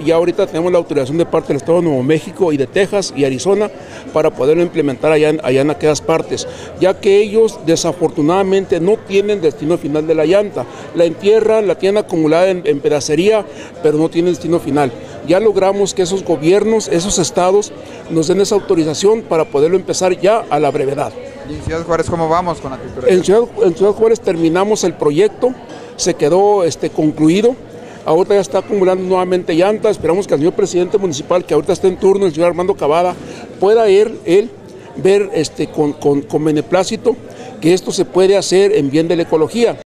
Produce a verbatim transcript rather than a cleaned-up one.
ya ahorita tenemos la autorización de parte del Estado de Nuevo México y de Texas y Arizona para poderlo implementar allá en, allá en aquellas partes, ya que ellos desafortunadamente no tienen destino final de la llanta. La entierran, la tienen acumulada en, en pedacería, pero no tienen destino final. Ya logramos que esos gobiernos, esos estados, nos den esa autorización para poderlo empezar ya a la brevedad. ¿Y en Ciudad Juárez cómo vamos con la titularidad? En Ciudad, en Ciudad Juárez terminamos el proyecto, se quedó este, concluido. Ahorita ya está acumulando nuevamente llantas. Esperamos que el señor presidente municipal, que ahorita está en turno, el señor Armando Cavada, pueda él, él ver este, con, con, con beneplácito que esto se puede hacer en bien de la ecología.